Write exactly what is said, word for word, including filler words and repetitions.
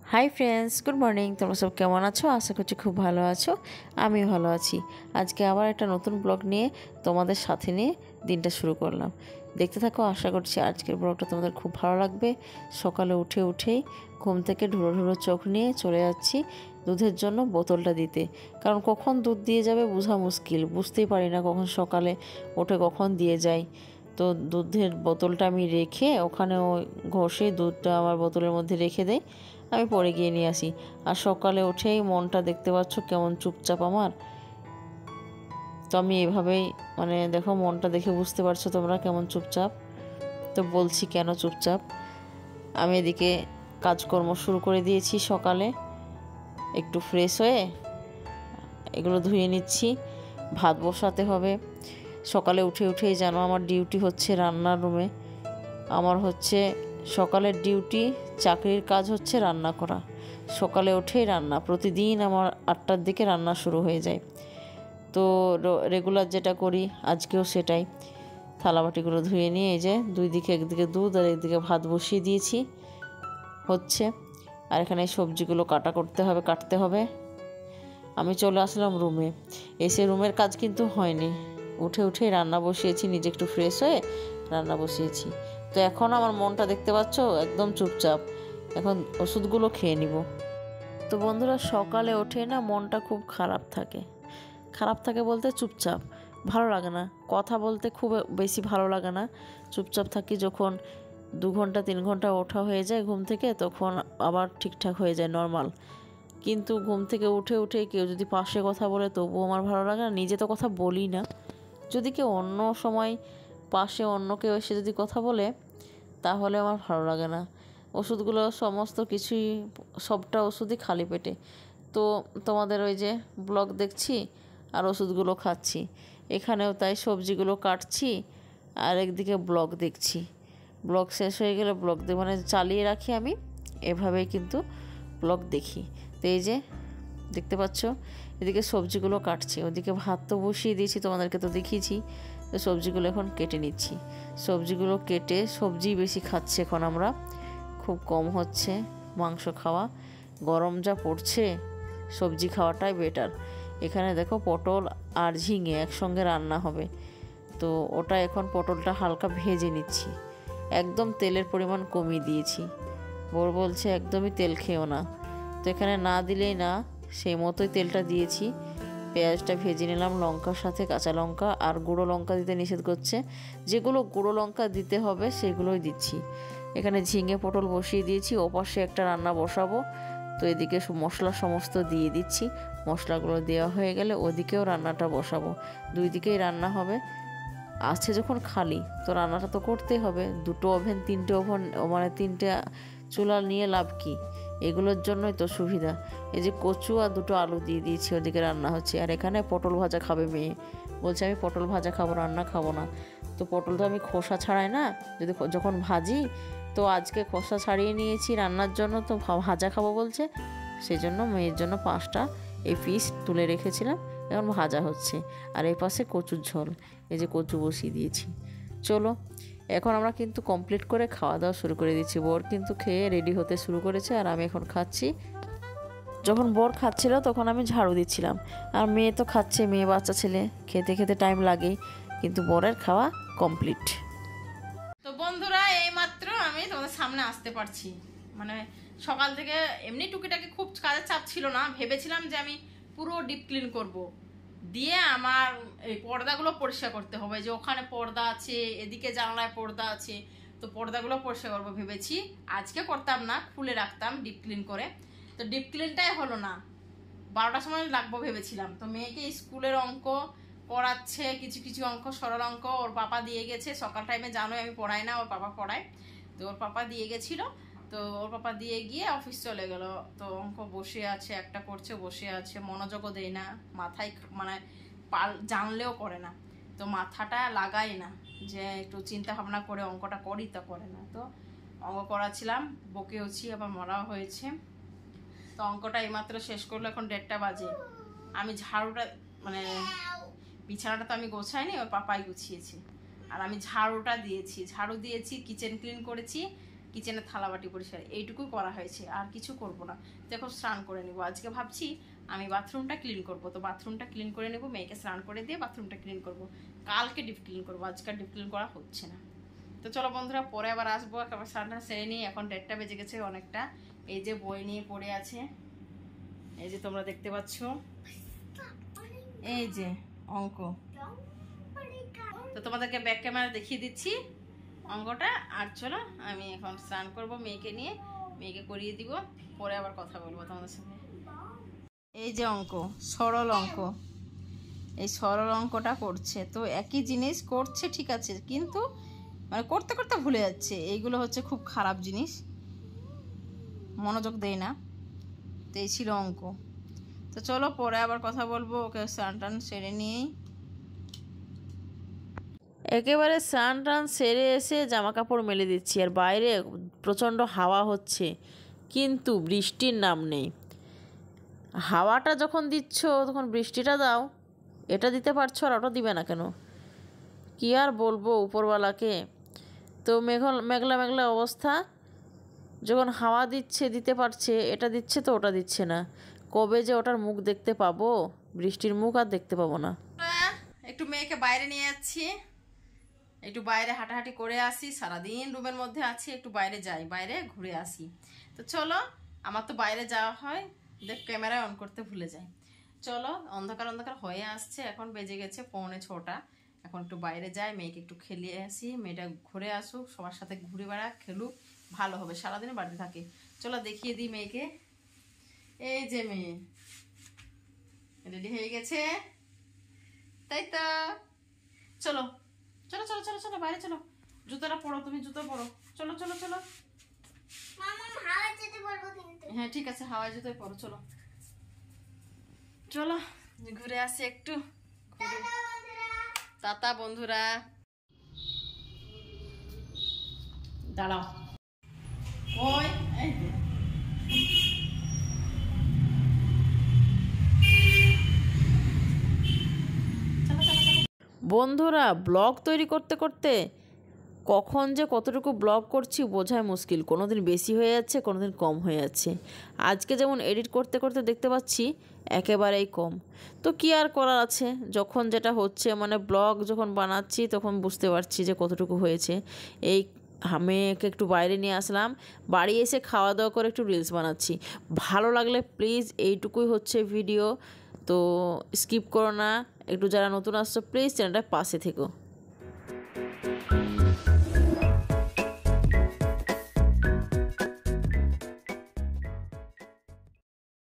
Hi friends, good morning. তোমরা সব কেমন আছো? আশা করছি খুব ভালো আছো। আমি ভালো আছি। আজকে আবার একটা নতুন ব্লগ নিয়ে তোমাদের সাথে নিয়ে দিনটা শুরু করলাম। দেখতে থাকো, আশা করছি আজকের ব্লগটা তোমাদের খুব ভালো লাগবে। সকালে উঠে উঠেই ঘুম থেকে ঢুড়ো ঢুড়ো চোখ নিয়ে চলে যাচ্ছি দুধের জন্য বোতলটা দিতে। কারণ কখন দুধ দিয়ে যাবে বোঝা মুশকিল, বুঝতেই পারি না কখন সকালে উঠে কখন দিয়ে যায়। তো দুধের বোতলটা আমি রেখে ওখানে ওই ঘষে দুধটা আমার বোতলের মধ্যে রেখে দেয়, আমি পরে গিয়ে নিয়ে আসি। আর সকালে উঠেই মনটা দেখতে পাচ্ছ কেমন চুপচাপ আমার। তো আমি এভাবেই মানে দেখো, মনটা দেখে বুঝতে পারছো তোমরা কেমন চুপচাপ। তো বলছি কেন চুপচাপ। আমি এদিকে কাজকর্ম শুরু করে দিয়েছি। সকালে একটু ফ্রেশ হয়ে এগুলো ধুয়ে নিচ্ছি, ভাত বসাতে হবে। সকালে উঠে উঠেই যেন আমার ডিউটি হচ্ছে রান্নার রুমে। আমার হচ্ছে সকালের ডিউটি, চাকরির কাজ হচ্ছে রান্না করা। সকালে উঠেই রান্না, প্রতিদিন আমার আটটার দিকে রান্না শুরু হয়ে যায়। তো রেগুলার যেটা করি আজকেও সেটাই। থালাবাটিগুলো ধুয়ে নিয়ে এই যে দুই দিকে, একদিকে দুধ আর একদিকে ভাত বসিয়ে দিয়েছি, হচ্ছে। আর এখানে সবজিগুলো কাটা করতে হবে, কাটতে হবে। আমি চলে আসলাম রুমে। এসে রুমের কাজ কিন্তু হয়নি, উঠে উঠে রান্না বসিয়েছি, নিজে একটু ফ্রেশ হয়ে রান্না বসিয়েছি। তো এখন আমার মনটা দেখতে পাচ্ছ একদম চুপচাপ। এখন ওষুধগুলো খেয়ে নিব। তো বন্ধুরা, সকালে ওঠে না মনটা খুব খারাপ থাকে। খারাপ থাকে বলতে চুপচাপ, ভালো লাগে না, কথা বলতে খুব বেশি ভালো লাগে না। চুপচাপ থাকি। যখন দু ঘন্টা তিন ঘন্টা ওঠা হয়ে যায় ঘুম থেকে, তখন আবার ঠিকঠাক হয়ে যায়, নর্মাল। কিন্তু ঘুম থেকে উঠে উঠে কেউ যদি পাশে কথা বলে তবুও আমার ভালো লাগে না। নিজে তো কথা বলি না, যদি কেউ অন্য সময় পাশে অন্য কেউ এসে যদি কথা বলে তাহলে আমার ভালো লাগে না। ওষুধগুলো সমস্ত কিছুই, সবটা ওষুধই খালি পেটে। তো তোমাদের ওই যে ব্লগ দেখছি আর ওষুধগুলো খাচ্ছি, এখানেও তাই সবজিগুলো কাটছি আর একদিকে ব্লগ দেখছি। ব্লগ শেষ হয়ে গেলে ব্লগ দেখ মানে চালিয়ে রাখি আমি, এভাবেই কিন্তু ব্লগ দেখি। তো এই যে দেখতে পাচ্ছ, এদিকে সবজিগুলো কাটছি, ওদিকে ভাত তো বসিয়ে দিয়েছি, তোমাদেরকে তো দেখিয়েছি। তো সবজিগুলো এখন কেটে নিচ্ছি। সবজিগুলো কেটে, সবজি বেশি খাচ্ছি এখন আমরা, খুব কম হচ্ছে মাংস খাওয়া। গরম যা পড়ছে, সবজি খাওয়াটাই বেটার। এখানে দেখো পটল আর ঝিঙে একসঙ্গে রান্না হবে। তো ওটা এখন পটলটা হালকা ভেজে নিচ্ছি, একদম তেলের পরিমাণ কমিয়ে দিয়েছি। বর বলছে একদমই তেল খেও না, তো এখানে না দিলেই না, সেই মতোই তেলটা দিয়েছি। পেঁয়াজটা ভেজে নিলাম লঙ্কার সাথে, কাঁচা লঙ্কা আর গুঁড়ো লঙ্কা দিতে নিষেধ করছে। যেগুলো গুঁড়ো লঙ্কা দিতে হবে সেগুলোই দিচ্ছি। এখানে ঝিঙে পটল বসিয়ে দিয়েছি, ওপাশে একটা রান্না বসাবো। তো এদিকে মশলা সমস্ত দিয়ে দিচ্ছি। মশলাগুলো দেওয়া হয়ে গেলে ওদিকেও রান্নাটা বসাবো। দুই দিকেই রান্না হবে। আছে যখন খালি, তো রান্নাটা তো করতেই হবে। দুটো ওভেন, তিনটে ওভেন, মানে তিনটে চুলা নিয়ে লাভ কি? এগুলোর জন্যই তো সুবিধা। এই যে কচু আর দুটো আলু দিয়ে দিয়েছি, ওদিকে রান্না হচ্ছে। আর এখানে পটল ভাজা খাবে মেয়ে, বলছে আমি পটল ভাজা খাবো, রান্না খাবো না। তো পটল তো আমি খোসা ছাড়াই না, যদি যখন ভাজি, তো আজকে খোসা ছাড়িয়ে নিয়েছি রান্নার জন্য, তো ভাজা খাবো বলছে। সেই জন্য মেয়ের জন্য পাঁচটা এই পিস তুলে রেখেছিলাম, এখন ভাজা হচ্ছে। আর এই পাশে কচুর ঝোল, এই যে কচু বসিয়ে দিয়েছি। চলো এখন আমরা কিন্তু কমপ্লিট করে খাওয়া দাওয়া শুরু করে দিচ্ছি। বর কিন্তু খেয়ে রেডি হতে শুরু করেছে আর আমি এখন খাচ্ছি। যখন বর খাচ্ছিল তখন আমি ঝাড়ু দিচ্ছিলাম, আর মেয়ে তো খাচ্ছে, মেয়ে বাচ্চা ছেলে, খেতে খেতে টাইম লাগেই। কিন্তু বরের খাওয়া কমপ্লিট। তো বন্ধুরা, এইমাত্র আমি তোমাদের সামনে আসতে পারছি। মানে সকাল থেকে এমনি টুকিটাকি খুব কাজের চাপ ছিল না, ভেবেছিলাম যে আমি পুরো ডিপ ক্লিন করব, দিয়ে আমার এই পর্দাগুলো পরিষ্কার করতে হবে। যে ওখানে পর্দা আছে, এদিকে জানলায় পর্দা আছে, তো পর্দাগুলো পরিষ্কার করবো ভেবেছি। আজকে করতাম না, খুলে রাখতাম ডিপ ক্লিন করে। তো ডিপ ক্লিনটাই হলো না, বারোটার সময় লাগবো ভেবেছিলাম। তো মেয়েকে স্কুলের অঙ্ক পড়াচ্ছে, কিছু কিছু অঙ্ক, সরল অঙ্ক ওর পাপা দিয়ে গেছে। সকাল টাইমে জানোই আমি পড়াই না, ওর পাপা পড়ায়। তো ওর পাপা দিয়ে গেছিলো, তো ওর পাপা দিয়ে গিয়ে অফিস চলে গেল। তো অঙ্ক বসে আছে, একটা করছে, বসে আছে, মনোযোগও দেয় না, মাথায় মানে পাল জানলেও করে না। তো মাথাটা লাগাই না যে একটু চিন্তা ভাবনা করে অঙ্কটা করি, তা করে না। তো অঙ্ক করাছিলাম, বকেওছি, আবার মরাও হয়েছে। তো অঙ্কটা এইমাত্র শেষ করলো, এখন দেড়টা বাজে। আমি ঝাড়ুটা মানে বিছানাটা তো আমি গোছাইনি, ওর পাপাই গুছিয়েছি। আর আমি ঝাড়ুটা দিয়েছি, ঝাড়ু দিয়েছি, কিচেন ক্লিন করেছি, কিচেনের থালাবাটি পরিষ্কার, এইটুকুই করা হয়েছে, আর কিছু করব না। তো এখন স্নান করে নেবো। আজকে ভাবছি আমি বাথরুমটা ক্লিন করব, তো বাথরুমটা ক্লিন করে নেবো, মেয়েকে স্নান করে দিয়ে বাথরুমটা ক্লিন করব। কালকে ডিপ ক্লিন করবো, আজকে ডিপ ক্লিন করা হচ্ছে না। তো চলো বন্ধুরা, পরে আবার আসবো। একবার স্নানটা সেরে নিই, এখন দেড়টা বেজে গেছে অনেকটা। এই যে বই নিয়ে পড়ে আছে, এই যে তোমরা দেখতে পাচ্ছ, এই যে অঙ্ক। তো তোমাদেরকে ব্যাক ক্যামেরা দেখিয়ে দিচ্ছি অঙ্কটা। আর চলো আমি এখন স্নান করব মেয়েকে নিয়ে, মেয়েকে করিয়ে দিব, পরে আবার কথা বলবো তোমাদের সঙ্গে। এই যে অঙ্ক, সরল অঙ্ক, এই সরল অঙ্কটা করছে। তো একই জিনিস করছে ঠিক আছে, কিন্তু মানে করতে করতে ভুলে যাচ্ছে। এইগুলো হচ্ছে খুব খারাপ জিনিস, মনোযোগ দেয় না। তো এই ছিল অঙ্ক। তো চলো পরে আবার কথা বলবো, ওকে স্নান টান সেরে নিয়েই। একেবারে স্নান টান সেরে এসে জামা কাপড় মেলে দিচ্ছি, আর বাইরে প্রচণ্ড হাওয়া হচ্ছে, কিন্তু বৃষ্টির নাম নেই। হাওয়াটা যখন দিচ্ছ তখন বৃষ্টিটা দাও, এটা দিতে পারছো আর ওটা দিবে না কেন? কী আর বলবো উপরওয়ালাকে। তো মেঘল মেঘলা মেঘলা অবস্থা, যখন হাওয়া দিচ্ছে দিতে পারছে, এটা দিচ্ছে তো ওটা দিচ্ছে না। কবে যে ওটার মুখ দেখতে পাবো, বৃষ্টির মুখ আর দেখতে পাবো না। একটু মেয়েকে বাইরে নিয়ে যাচ্ছি, একটু বাইরে হাঁটাহাঁটি করে আসি। সারাদিন রুমের মধ্যে আছি, একটু বাইরে যাই, বাইরে ঘুরে আসি। তো চলো, আমার তো বাইরে যাওয়া হয়, দেখ ক্যামেরায় অন করতে ভুলে যাই। চলো, অন্ধকার অন্ধকার হয়ে আসছে, এখন বেজে গেছে পৌনে ছটা। এখন একটু বাইরে যাই, মেয়েকে একটু খেলিয়ে আসি, মেয়েটা ঘুরে আসুক, সবার সাথে ঘুরে বেড়াক, খেলুক, ভালো হবে। সারাদিন বাড়িতে থাকে। চলো দেখিয়ে দিই মেয়েকে। এই যে মেয়ে রেডি হয়ে গেছে, তাই তো। চলো চলো চলো চলো চলো বাইরে চলো, জুতোটা পরো, তুমি জুতো পরো, চলো চলো চলো। হ্যাঁ ঠিক আছে, হাওয়ায় জুতোই পরো। চলো চলো ঘুরে আসি একটু। টাটা বন্ধুরা, দাঁড়াও। ওই এই যে বন্ধুরা, ব্লগ তৈরি করতে করতে কখন যে কতটুকু ব্লগ করছি বোঝাই মুশকিল। কোনো দিন বেশি হয়ে যাচ্ছে, কোনো দিন কম হয়ে যাচ্ছে। আজকে যেমন এডিট করতে করতে দেখতে পাচ্ছি একেবারেই কম। তো কী আর করার আছে, যখন যেটা হচ্ছে, মানে ব্লগ যখন বানাচ্ছি তখন বুঝতে পারছি যে কতটুকু হয়েছে। এই মেয়েকে একটু বাইরে নিয়ে আসলাম, বাড়ি এসে খাওয়া দাওয়া করে একটু রিলস বানাচ্ছি। ভালো লাগলে প্লিজ, এইটুকুই হচ্ছে ভিডিও, তো স্কিপ করো না। একটু যারা নতুন আসছো প্লিজ চ্যানেলটার পাশে থেকো।